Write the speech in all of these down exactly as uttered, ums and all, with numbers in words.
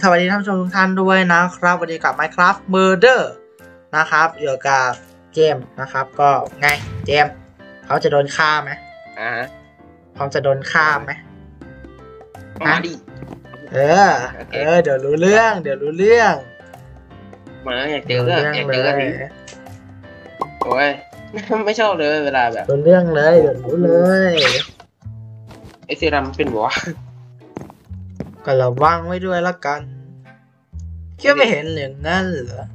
วัสดีท่านผู้ชมทุกท่านด้วยนะครับวันนี้กับ Minecraft Murder นะครับอยู่กับเจมนะครับก็ไงเจมเขาจะโดนฆ่าไหมอ่าพร้อมจะโดนฆ่าไหมมาดิเออเออเดี๋ยวรู้เรื่องเดี๋ยวรู้เรื่องมาอยากเจอเรื่องอยากเจอดิโอ้ยไม่ชอบเลยเวลาแบบรู้เรื่องเลยเดี๋ยวรู้เลยไอเซรัมเป็นหัวก็ระวังไว้ด้วยละกันแค่ไม่เห็นอย่างนั้นเหรอ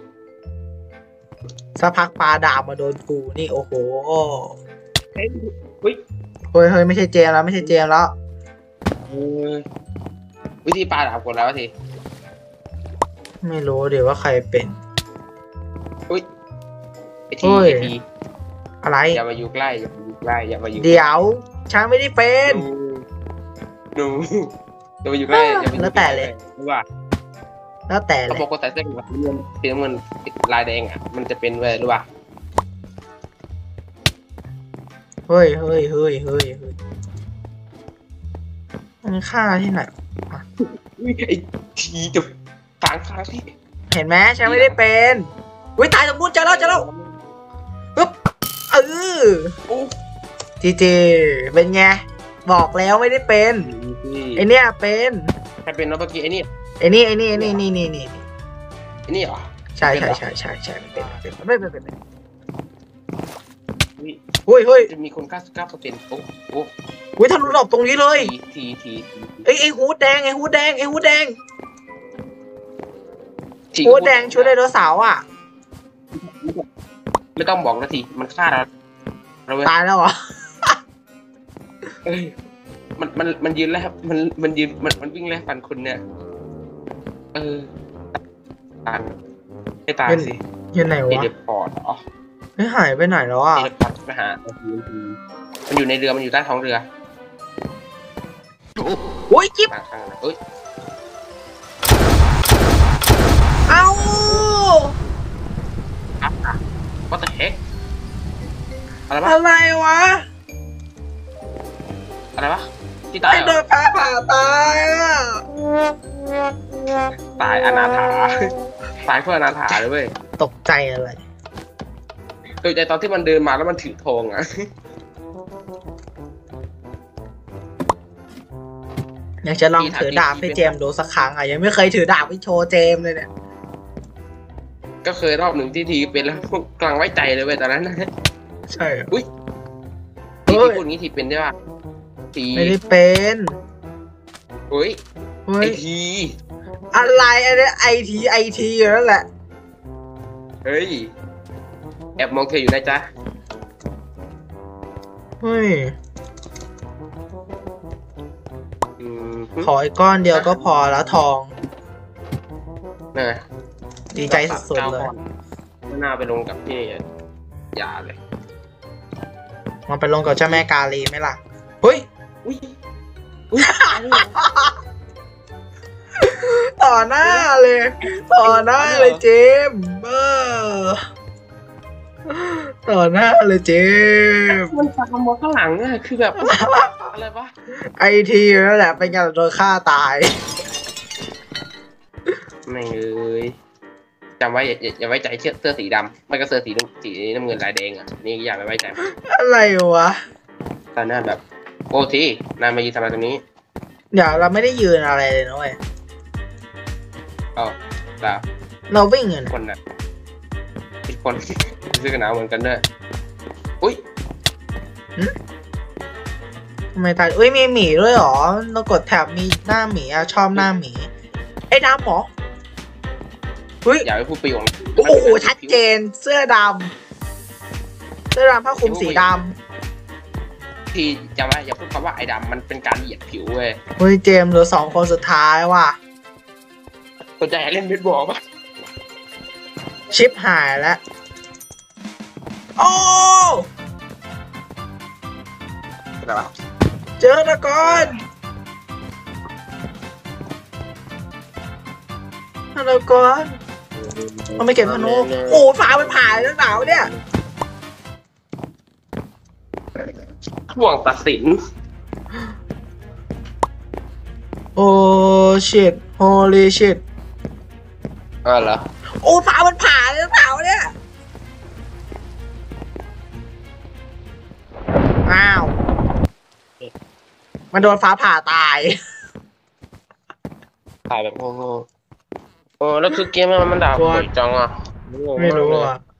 สักพักปลาดาบมาโดนกูนี่โอ้โหเฮ้ยเฮ้ยเฮ้ยไม่ใช่เจมแล้วไม่ใช่เจมแล้ววิธีปลาดาบกดแล้วทีไม่รู้เดี๋ยวว่าใครเป็นอุ้ยไอทีไอทีอะไรอย่ามาอยู่ใกล้อย่ามาอยู่ใกล้อย่ามาอยู่เดี๋ยวฉันไม่ได้เป็นหนูอย่ามาอยู่ใกล้อย่ามาอยู่แล้วแต่เลยรู้ป่ะแล้วแต่เลยปกติเส้นเงินสีน้ำเงินลายแดงอ่ะมันจะเป็นเว้ยรู้ป่ะเฮ้ยเฮ้ยเฮ้ยเฮ้ยเฮ้ยมันฆ่าที่ไหนไอ้ทีจะกลางค้างที่เห็นไหมฉันไม่ได้เป็นวิตายสมบูรณ์เจอแล้วเจอแล้วปึ๊บเออจีจีเป็นไงบอกแล้วไม่ได้เป็นไอเนี้ยเป็นใครเป็นเมื่อกี้ไอนี่ไอนี่ไอนี่ไอนี่นี่นี่นี่ไอนี่เหรอใช่ใช่ใช่ใช่ใช่เป็นเป็นไม่เป็นเป็นเฮ้ยเฮ้ยจะมีคนเก้าสิบเก้าเปอร์เซ็นต์โอ้โหเฮ้ยทะลุดอกตรงนี้เลยทีทีไอไอฮูดแดงไอฮูดแดงไอฮูดแดงฮูดแดงชุดไดโนเสาร์อ่ะไม่ต้องบอกนาทีมันฆ่าเราตายแล้วเหรอมันมันมันยืนแล้วครับมันมันยืนมันมันวิ่งแล้วฟันคุณเนี่ยเออตายไม่ตายสิยืนไหนวะเดพอร์ตอ๋อไม่หายไปไหนแล้วอ่ะเดพอร์ตไปหามันอยู่ในเรือมันอยู่ใต้ท้องเรือโอ้ยจิ๊บเอ้ยเอ้า What the heck อะไรวะอะไรวะอะไรวะที่ตายโดนฟ้าผ่าตายอ่ะตายอนาถาตายเพื่ออนาถาเลยเว้ยตกใจอะไรตกใจตอนที่มันเดินมาแล้วมันถือธงอ่ะอยากจะลองถือดาบให้เจมดูสักครั้งอ่ะยังไม่เคยถือดาบให้โชว์เจมเลยเนี่ยก็เคยรอบหนึ่งที่ทีเป็นแล้วกลางไว้ใจเลยเว้ยตอนนั้นนะใช่อุ้ยทีที่พูดงี้ทีเป็นได้ป่ะทีไม่ได้เป็นเฮ้ยไอทีอะไรอันนี้ไอทีไอทีอยู่นั่นแหละเฮ้ยแอบมองเธออยู่นะจ๊ะเฮ้ยขออีกก้อนเดียวก็พอแล้วทองน่ะดีใจสุดๆเลยไม่น่าไปลงกับพี่อย่าเลยมันไปลงกับเจ้าแม่กาลีไหมล่ะเฮ้ยอุ้ยอุ้ยต่อหน้าเลยต่อหน้าเลยเจมเบอร์ต่อหน้าเลยเจมมันฟังมองข้างหลังอะคือแบบอะไรวะไอทีนั่นแหละเป็นการโดนฆ่าตายไม่เลยจำไว้อย่าอย่าไว้ใจเสื้อเสื้อสีดำไม่ก็เสื้อสีสีน้ำเงินลายแดงอ่ะนี่อย่าไปไว้ใจอะไรวะตอนนั้นแบบโอ้ทีนายมายืนทำอะไรตรงนี้เดี๋ยวเราไม่ได้ยืนอะไรเลยนะเว้ยอ๋อเราเราวิ่งเงินคนน่ะอีกคนซื้อกันหนาวเหมือนกันด้วยอุ้ยทำไมตายอุ้ยมีหมีด้วยหรอเรากดแท็บมีหน้าหมีอ่ะชอบหน้าหมีไอ้ดำหรอเฮ้ยอย่าไปพูดประโยคโอ้โหชัดเจนเสื้อดำเสื้อดำผ้าคลุมสีดำที่จำไว้อย่าพูดคำว่าไอ้ดำมันเป็นการเหยียดผิวเว้ยเฮ้ยเจมเหลือสองคนสุดท้ายว่ะสนใจเล่นเบสบอลป่ะชิปหายแล้วโอ้เจอตะกอนตะกอนมันไม่เก็บธนูโอ้ฟ้ามันผ่านแล้วหนาวเนี่ยช่วงตัดสินโอ้ชิต holy shit อ๋อเหรอโอ้ฟ้ามันผ่าเลยเปล่าเนี่ยอ้าวมันโดนฟ้าผ่าตายถ่ายแบบโง่ๆโอ้แล้วคือเกมมันมันด่าบ่อยจังอ่ะไม่รู้อ่ะ